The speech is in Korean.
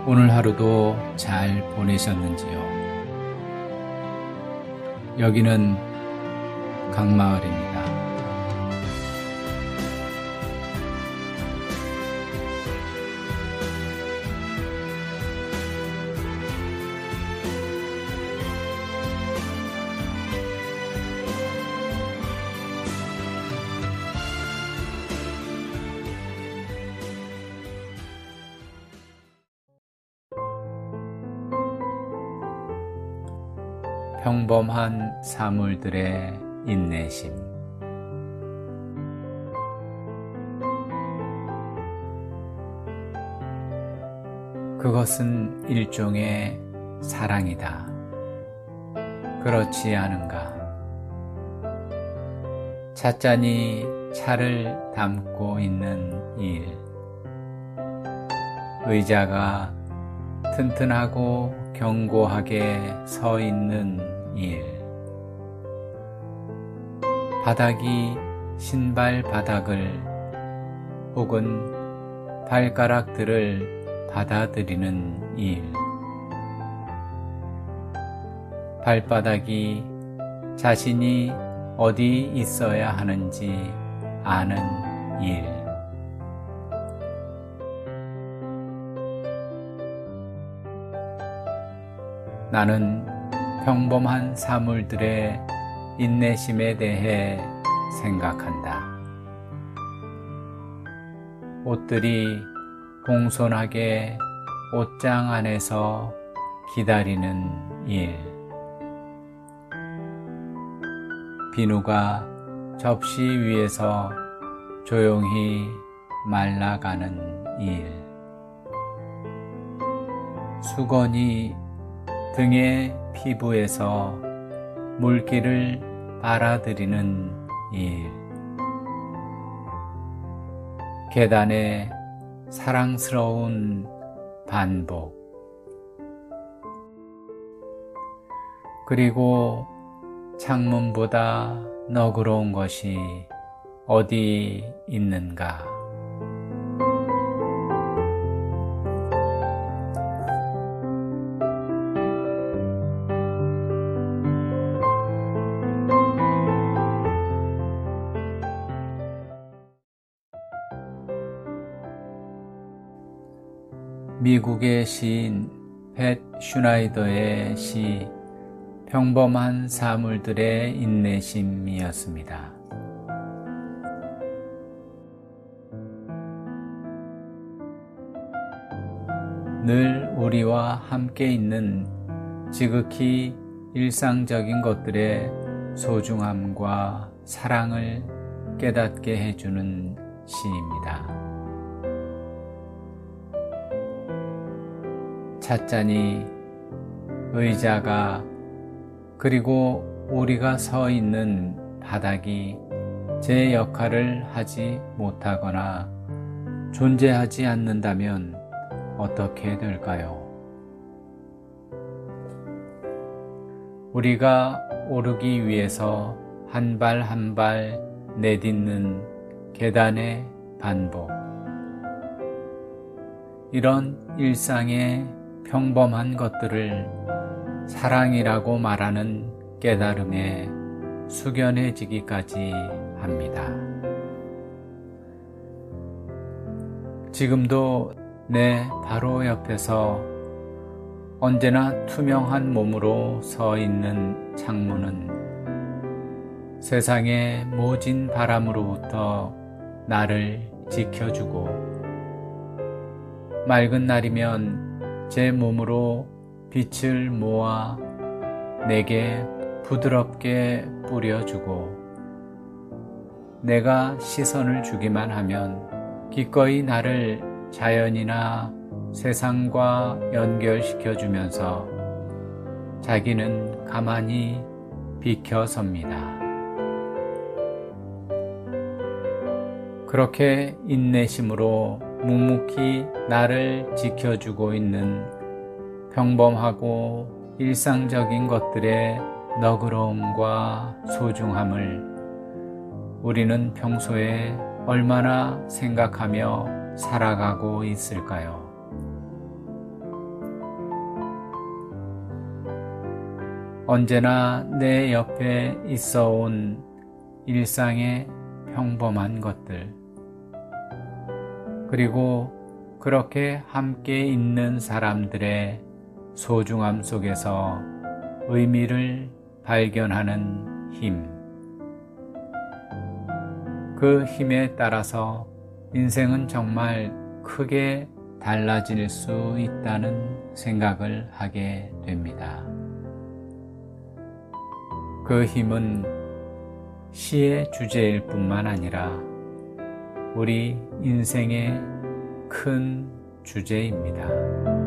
오늘 하루도 잘 보내셨는지요? 여기는 강마을입니다. 평범한 사물들의 인내심. 그것은 일종의 사랑이다. 그렇지 않은가? 찻잔이 차를 담고 있는 일, 의자가 튼튼하고 견고하게 서 있는 일, 바닥이 신발 바닥을 혹은 발가락들을 받아들이는 일, 발바닥이 자신이 어디 있어야 하는지 아는 일, 나는 평범한 사물들의 인내심에 대해 생각한다. 옷들이 공손하게 옷장 안에서 기다리는 일, 비누가 접시 위에서 조용히 말라가는 일, 수건이 등의 피부에서 물기를 빨아들이는 일, 계단의 사랑스러운 반복, 그리고 창문보다 너그러운 것이 어디 있는가? 미국의 시인 팻 슈나이더의 시 평범한 사물들의 인내심이었습니다. 늘 우리와 함께 있는 지극히 일상적인 것들의 소중함과 사랑을 깨닫게 해주는 시입니다. 찻잔이, 의자가, 그리고 우리가 서 있는 바닥이 제 역할을 하지 못하거나 존재하지 않는다면 어떻게 될까요? 우리가 오르기 위해서 한 발 한 발 내딛는 계단의 반복, 이런 일상의 평범한 것들을 사랑이라고 말하는 깨달음에 숙연해지기까지 합니다. 지금도 내 바로 옆에서 언제나 투명한 몸으로 서 있는 창문은 세상의 모진 바람으로부터 나를 지켜주고, 맑은 날이면 제 몸으로 빛을 모아 내게 부드럽게 뿌려주고, 내가 시선을 주기만 하면 기꺼이 나를 자연이나 세상과 연결시켜주면서 자기는 가만히 비켜섭니다. 그렇게 인내심으로 묵묵히 나를 지켜주고 있는 평범하고 일상적인 것들의 너그러움과 소중함을 우리는 평소에 얼마나 생각하며 살아가고 있을까요? 언제나 내 옆에 있어 온 일상의 평범한 것들, 그리고 그렇게 함께 있는 사람들의 소중함 속에서 의미를 발견하는 힘. 그 힘에 따라서 인생은 정말 크게 달라질 수 있다는 생각을 하게 됩니다. 그 힘은 시의 주제일 뿐만 아니라 우리 인생의 큰 주제입니다.